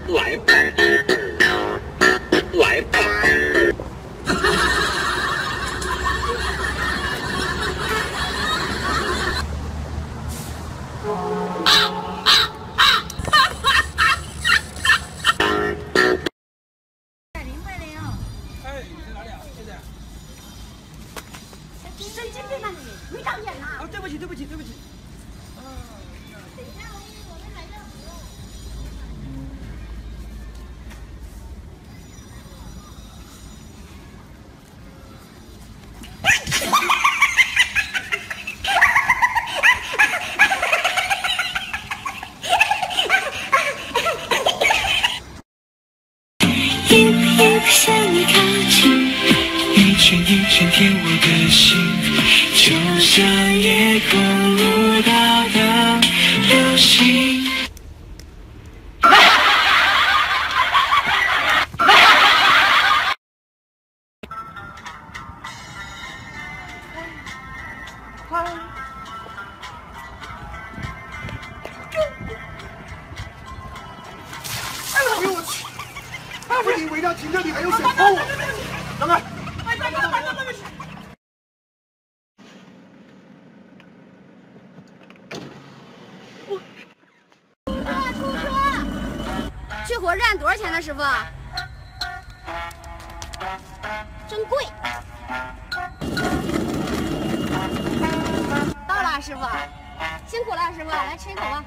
来吧，来吧。 哎，你在哪里啊？现在？ 神经病吧你！没长眼呐！ 啊，对不起，对不起，对不起。 等一下，我们买药。 一步一步向你靠近，一圈一圈填我的心，就像夜空舞蹈的流星。 哎呦我去！不行，违章停这里还有水泼我，让开！ 出车！去火车站多少钱呢，师傅？真贵。到了，师傅，辛苦了，师傅，来吃一口吧。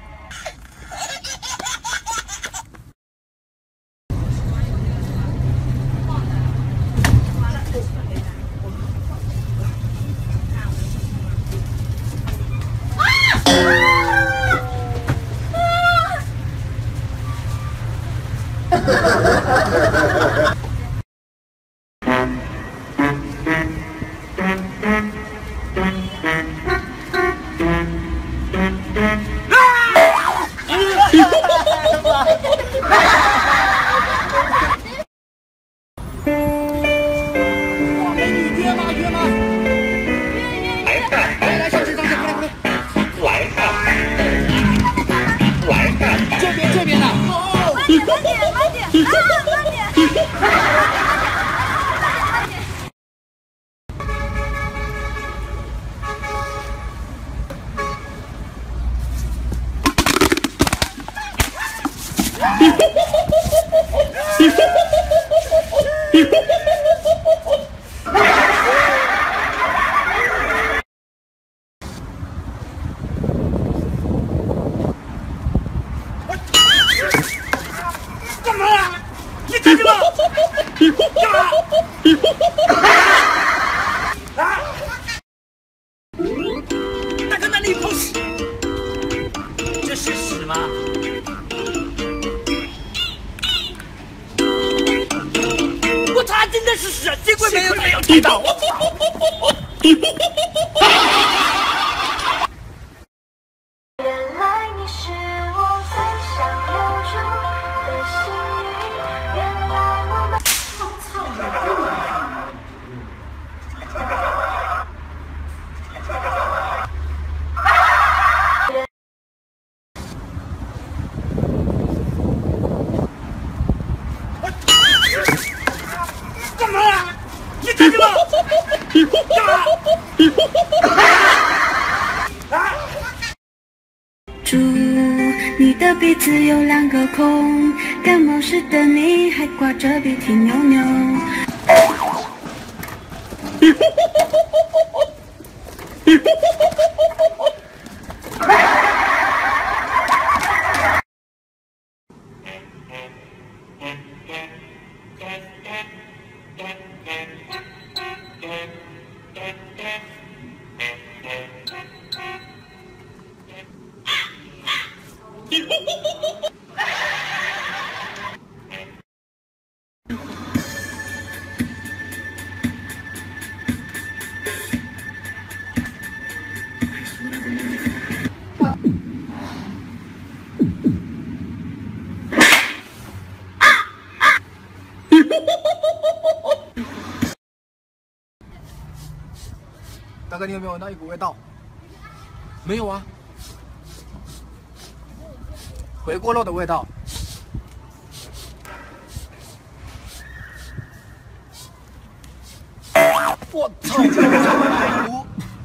美女约吗？约吗？来，上车，上车，快来，快来！ 来吧，来吧。 这边的。 慢点，慢点，慢点，啊，慢点。 干嘛呀？你站住！干嘛？啊！大哥，那里有口屎，这是屎吗？我操，真的是屎！幸亏没有他有踢到我操！ 原来你是我最想留住的幸运，原来我们。 干嘛呀？你站住！干嘛？啊！ 祝你的鼻子有2个孔，感冒时的你还挂着鼻涕牛牛。 大哥，你有没有闻到一股味道？没有啊，回锅肉的味道。 我操！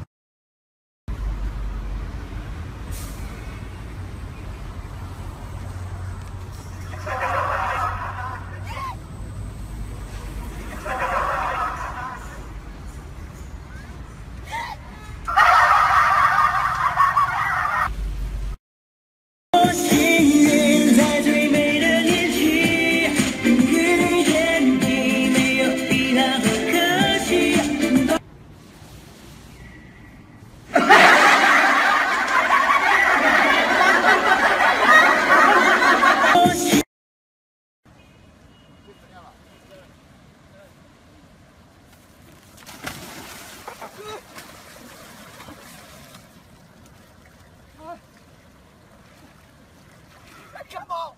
干嘛？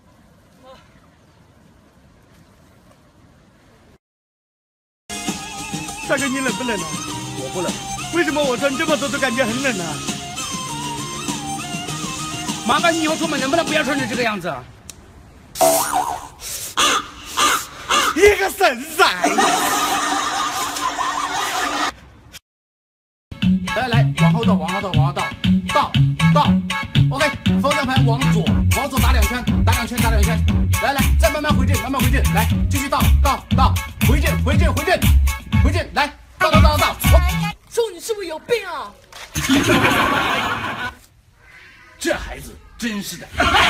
大哥，你冷不冷啊？ 我不冷。 为什么我穿这么多都感觉很冷呢？ 麻烦你以后出门能不能不要穿成这个样子啊？ 一个神仔！ 来，往后倒，往后倒，往后倒，倒。OK， 方向盘往左打2圈，打2圈，打2圈。来，再慢慢回正，来，继续倒，回正，来，倒。 叔，你是不是有病啊？ 这孩子真是的。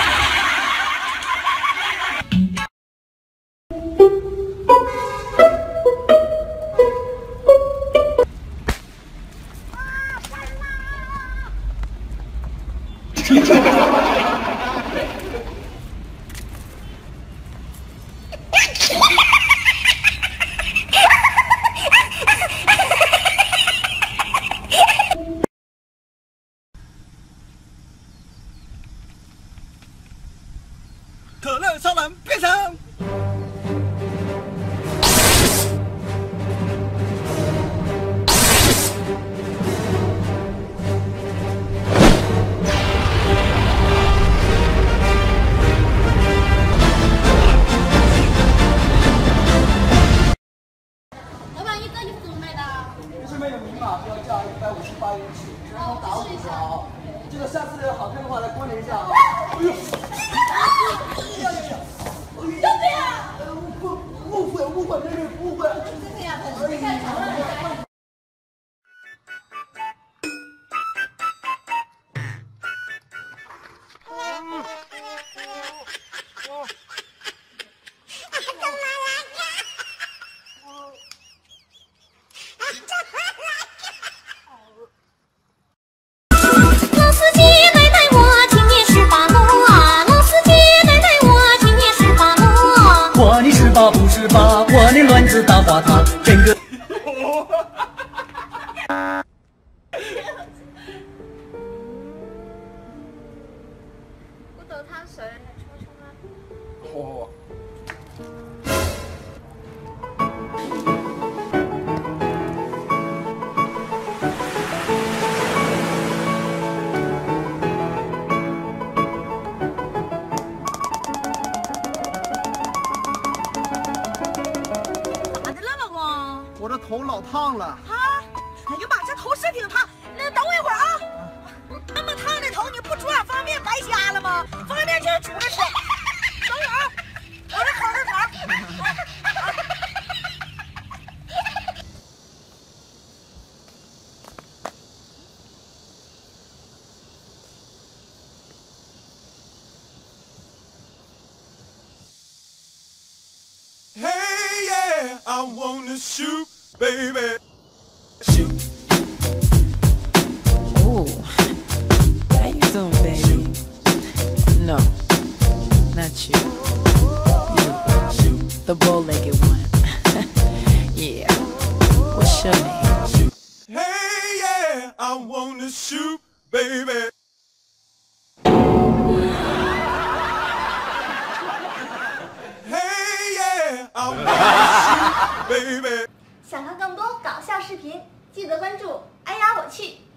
可乐超人变成。 老板，一个衣服怎么卖的？ 上面有明码标价158元起，然后打5折。这个下次好看的话来光临一下啊。哎呦！ 要不要？ 误会，这是误会。 这个呀，你看长了。 老司机奶奶，我今年18了啊！老司机奶奶，我今年18了。 管你18不18，我那卵子大花塔，整个。 我等他水，冲啊！ 好。 咋的了，老公？ 我这头老烫了。 啊，哎呀妈，这头是挺烫，那等我一会儿啊。那么烫的头，你不煮点方便白瞎了吗？方便面煮着吃。等会儿啊，我这烤着肠。 Hey yeah, I wanna shoot, baby. Shoot. Ooh, how you doing, baby? No, not you. You, the bow-legged one. Yeah. What's your name? Hey yeah, I wanna shoot, baby. Hey yeah, I wanna shoot, baby. 想看更多搞笑视频，记得关注。哎呀，我去！